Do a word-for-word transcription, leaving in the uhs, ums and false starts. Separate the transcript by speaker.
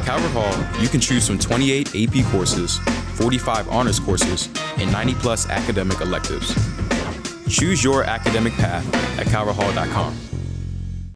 Speaker 1: Calvert Hall, you can choose from twenty-eight A P courses, forty-five honors courses, and ninety plus academic electives. Choose your academic path at calvert hall dot com.